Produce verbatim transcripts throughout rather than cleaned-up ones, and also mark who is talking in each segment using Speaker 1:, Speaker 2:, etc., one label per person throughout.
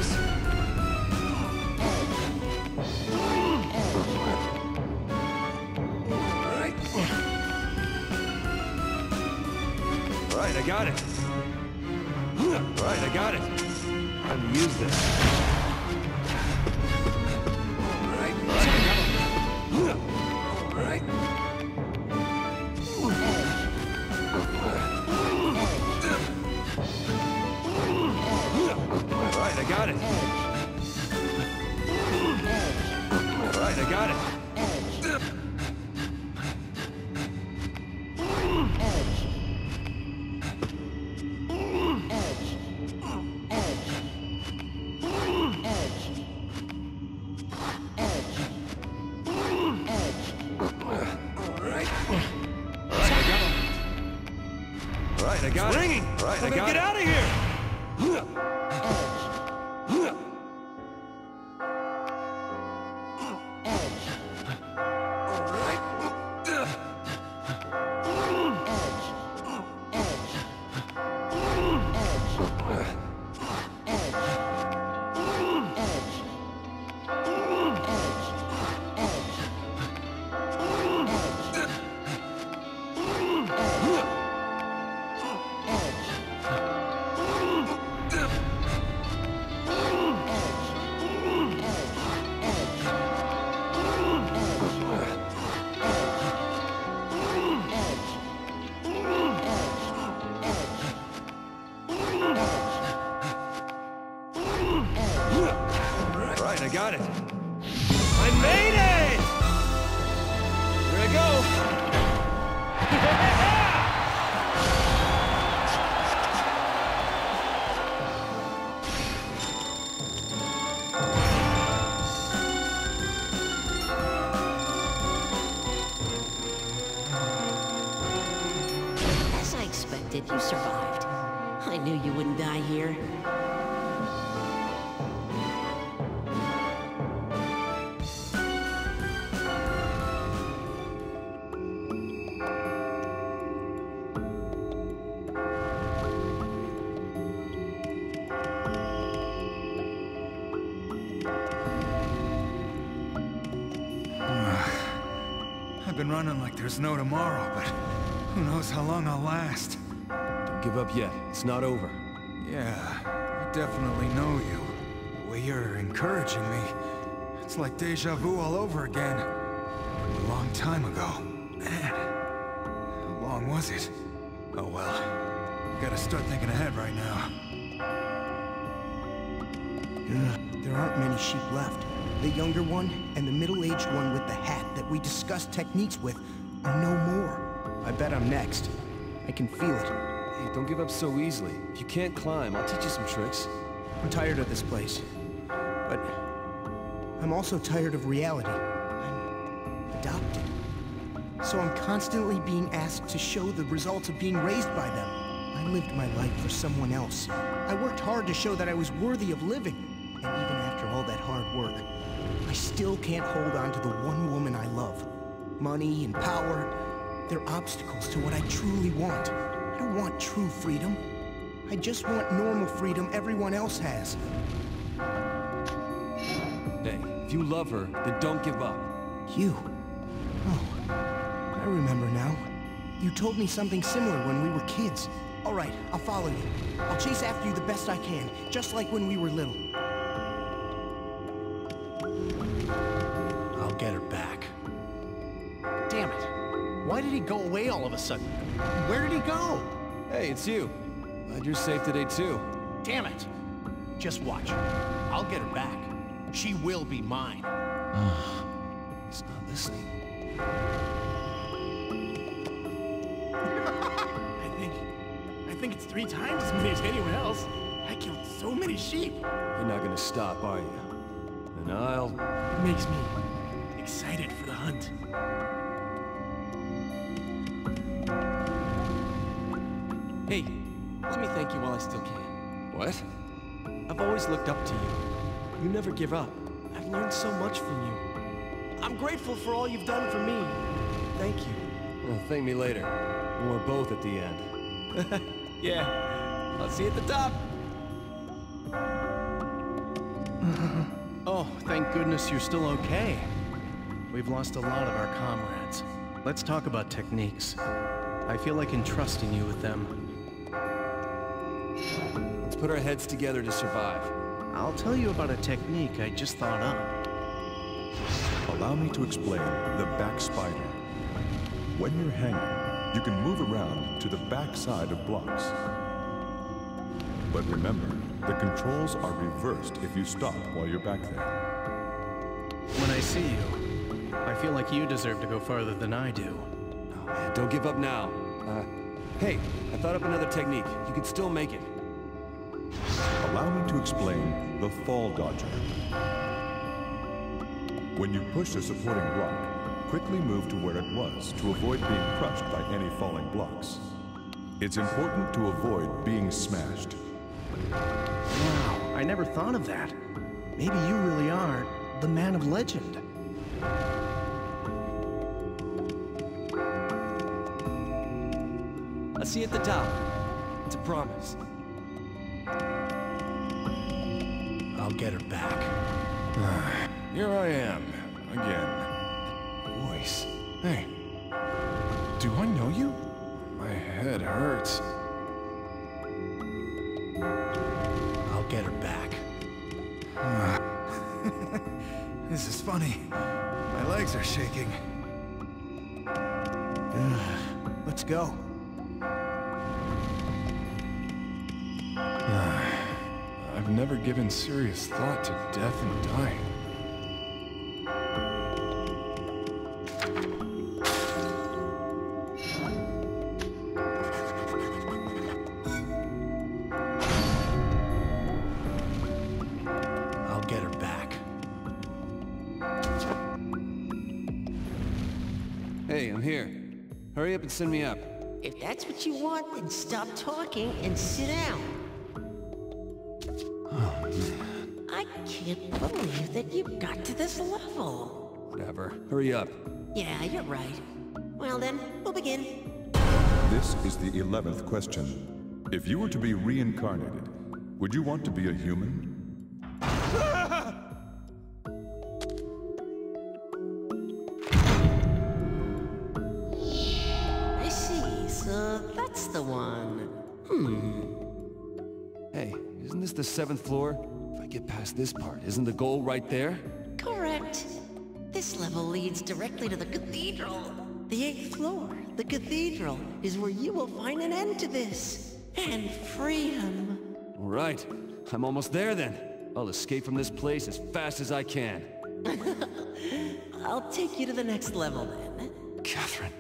Speaker 1: this. Alright. Alright, I got it. Alright, I got it. Time to use this. Alright, alright, I got it. Alright. Alright, I got it. Alright, I got it. Alright, I got it. It's ringing! Alright, I got it. Get out of here! I got it. I made it! Here I go.
Speaker 2: As I expected, you survived. I knew you wouldn't die here.
Speaker 3: I've been running like there's no tomorrow, but who knows how long I'll last.
Speaker 1: Don't give up yet. It's not over.
Speaker 3: Yeah, I definitely know you. The way you're encouraging me, it's like deja vu all over again. A long time ago. Man, how long was it? Oh well, gotta start thinking ahead right now.
Speaker 4: There aren't many sheep left. The younger one and the middle-aged one with the hat that we discussed techniques with are no more. I bet I'm next. I can feel it.
Speaker 1: Hey, don't give up so easily. If you can't climb, I'll teach you some tricks.
Speaker 4: I'm tired of this place. But I'm also tired of reality. I'm adopted. So I'm constantly being asked to show the results of being raised by them. I lived my life for someone else. I worked hard to show that I was worthy of living. And even after all that hard work, I still can't hold on to the one woman I love. Money and power, they're obstacles to what I truly want. I don't want true freedom. I just want normal freedom everyone else has.
Speaker 1: Hey, if you love her, then don't give up.
Speaker 4: You? Oh, I remember now. You told me something similar when we were kids. All right, I'll follow you. I'll chase after you the best I can, just like when we were little.
Speaker 5: I'll get her back. Damn it. Why did he go away all of a sudden? Where did he go?
Speaker 1: Hey, it's you. Glad you're safe today, too.
Speaker 5: Damn it. Just watch. I'll get her back. She will be mine.
Speaker 1: He's not listening.
Speaker 5: I think... I think it's three times as many as anyone else. I killed so many sheep.
Speaker 1: You're not gonna stop, are you? And I'll...
Speaker 5: It makes me excited for the hunt.
Speaker 6: Hey, let me thank you while I still can.
Speaker 1: What?
Speaker 6: I've always looked up to you. You never give up. I've learned so much from you. I'm grateful for all you've done for me. Thank you.
Speaker 1: Well, thank me later. When we're both at the end.
Speaker 6: Yeah, I'll see you at the top. Oh, thank goodness you're still okay. We've lost a lot of our comrades. Let's talk about techniques. I feel like entrusting you with them.
Speaker 1: Let's put our heads together to survive.
Speaker 6: I'll tell you about a technique I just thought up.
Speaker 7: Allow me to explain the back spider. When you're hanging, you can move around to the back side of blocks. But remember, the controls are reversed if you stop while you're back there.
Speaker 6: When I see you, I feel like you deserve to go farther than I do.
Speaker 1: Oh, man, don't give up now. Uh, hey, I thought up another technique. You can still make it.
Speaker 7: Allow me to explain the fall dodger. When you push a supporting block, quickly move to where it was to avoid being crushed by any falling blocks. It's important to avoid being smashed.
Speaker 6: Wow, I never thought of that. Maybe you really are the man of legend.
Speaker 1: I'll see you at the top. It's a promise.
Speaker 6: I'll get her back.
Speaker 3: Here I am, again. Voice. Hey. Do I know you? My head hurts.
Speaker 6: I'll get her back.
Speaker 3: This is funny. My legs are shaking.
Speaker 4: Let's go.
Speaker 3: I've never given serious thought to death and dying.
Speaker 6: I'll get her back.
Speaker 1: Hey, I'm here. Hurry up and send me up.
Speaker 2: If that's what you want, then stop talking and sit down. I can't believe that you got to this level.
Speaker 1: Whatever. Hurry up.
Speaker 2: Yeah, you're right. Well then, we'll begin.
Speaker 7: This is the eleventh question. If you were to be reincarnated, would you want to be a human?
Speaker 2: I see, so that's the one. Hmm.
Speaker 1: Hey, isn't this the seventh floor? If I get past this part, isn't the goal right there?
Speaker 2: Correct. This level leads directly to the cathedral. The eighth floor, the cathedral, is where you will find an end to this. And freedom.
Speaker 1: All right. I'm almost there then. I'll escape from this place as fast as I can.
Speaker 2: I'll take you to the next level then.
Speaker 1: Catherine.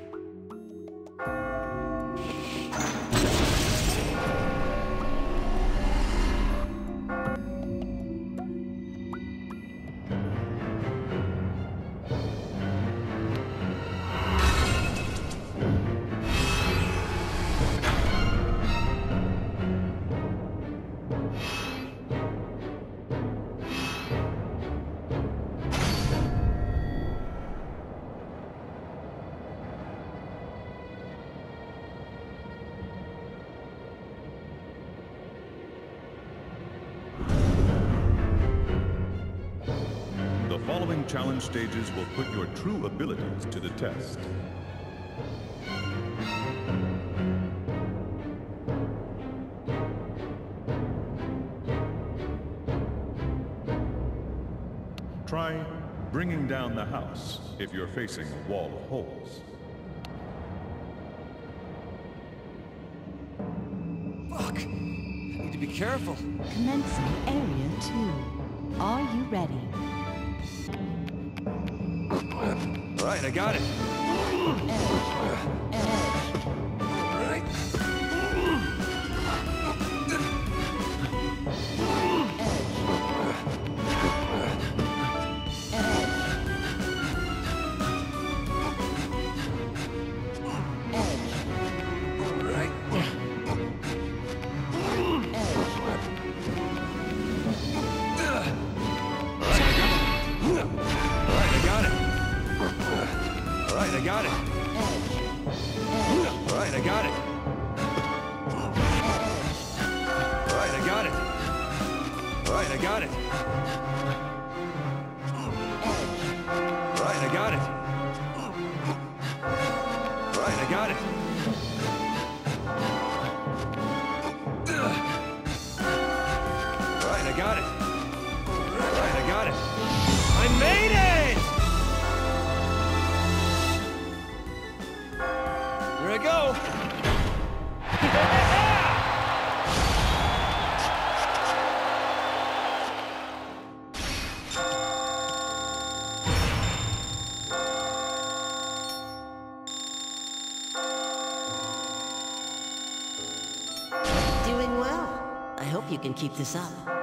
Speaker 7: The following challenge stages will put your true abilities to the test. Try bringing down the house if you're facing a wall of holes.
Speaker 1: Fuck. I need to be careful.
Speaker 8: Commencing Area two. Are you ready?
Speaker 1: All right, I got it. All right. I got it. All right, I got it. All right, I got it. All Right, I got it. Right, I got it. Right, I got it. Right, I got it. Right, I got it. I made it! Here I go.
Speaker 2: Doing well. I hope you can keep this up.